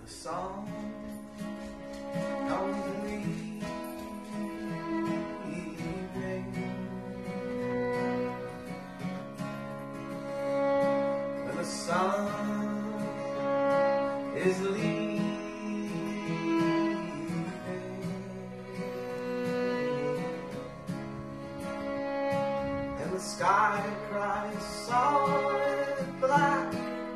The song comes in the evening, when the sun is leaving and the sky cries solid black.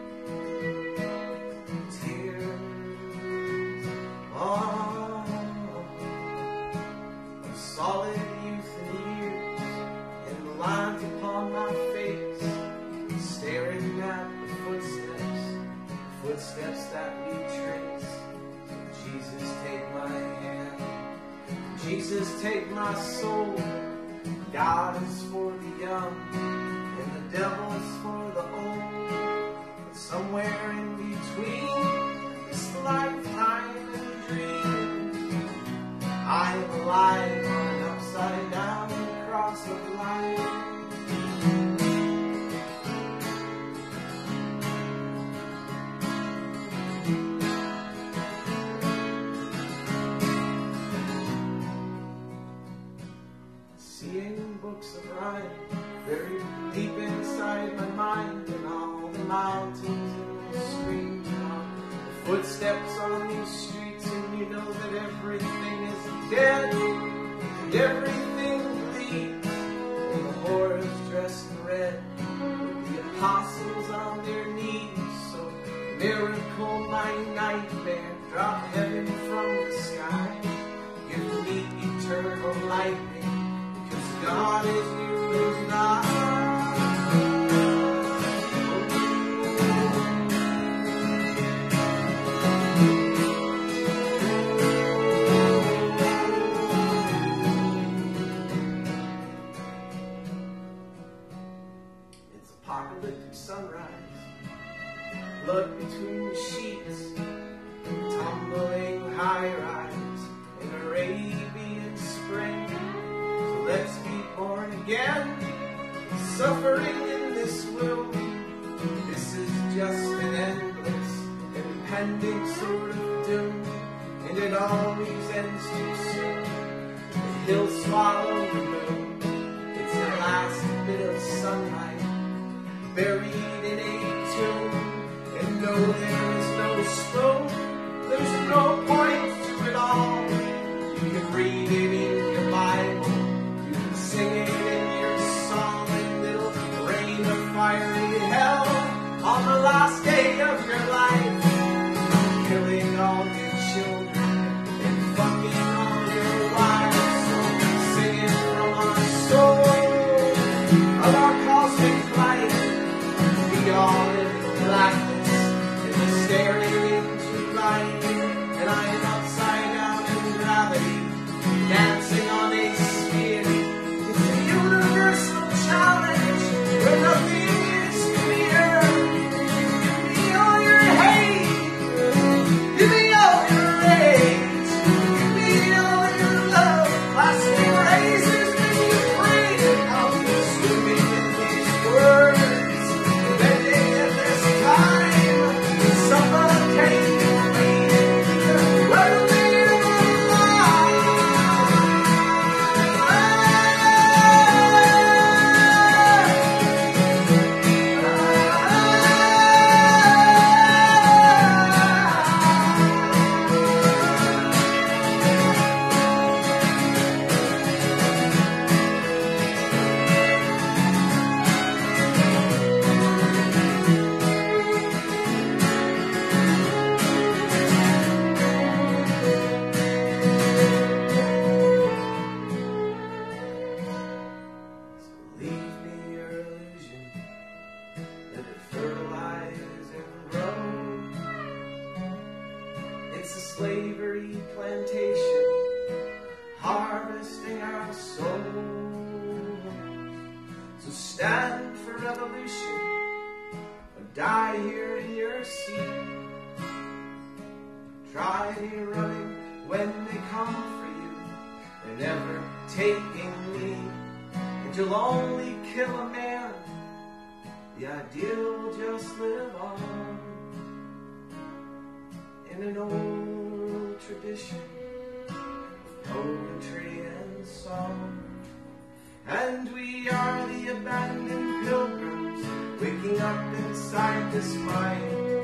Solid youth and years, and the lines upon my face, staring at the footsteps that we trace. Jesus, take my hand. Jesus, take my soul. God is for the young, and the devil is for the old. But somewhere in between this lifetime and dream, I am alive on an upside down cross of life. Seeing books of rhyme buried deep inside my mind, and all the mountains and the streams, and all the footsteps on these streets, and you know that everything is dead, and everything bleeds, and the whores dressed in red, with the apostles on their knees. So miracle my nightmare, drop heaven from the sky, give me eternal lightning, because God is you and I. Apocalyptic sunrise, blood between the sheets, tumbling high-rise in Arabian spring. So let's be born again, suffering in this womb. This is just an endless, impending sort of doom, and it always ends too soon. The hills swallow the moon, it's the last bit of sunlight buried in a tomb. And no, there is no spoon, there's no point to it all. You can read it in your Bible, you can sing it in your song, and it'll rain a fiery hell on the last day of your life, killing all your children and fucking all your wives. So sing it from our soul of our cosmic life. We all live in blackness, and we're staring into light, and I am upside down in gravity, dancing on a sphere. It's a universal challenge where nothing is clear. Give me all your hate, give me all your rage, give me all your love, lasting razors when you pray. I'll be swimming in these words, bending in this time, suffocating, running slavery plantation, harvesting our souls. So stand for revolution, or die here in your seat. Try running when they come for you, they're never taking me. And you'll only kill a man, the ideal will just live on. in an old tradition of poetry and song. And we are the abandoned pilgrims, waking up inside this mind